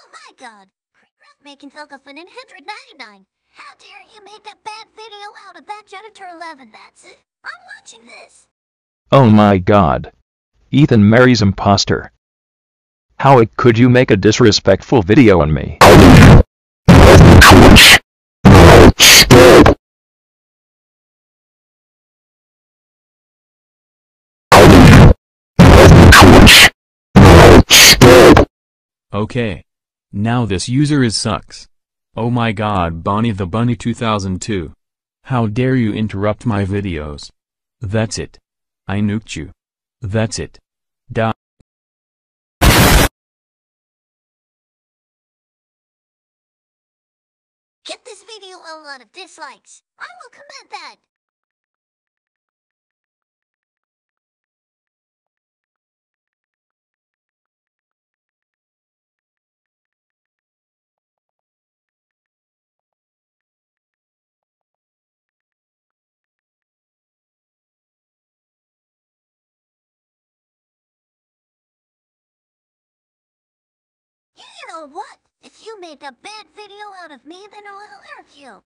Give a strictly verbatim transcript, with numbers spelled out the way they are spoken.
Oh my god! Making Falco for nine hundred ninety-nine. How dare you make a bad video out of that Janitor eleven? That's it. I'm watching this. Oh my god. Ethan marries imposter. How it could you make a disrespectful video on me? Okay. Now this user is sucks. Oh my god, Bonnie the Bunny two thousand two. How dare you interrupt my videos? That's it. I nuked you. That's it. Die. Get this video a lot of dislikes. I will comment that. You know what? If you make a bad video out of me, then I'll hurt you.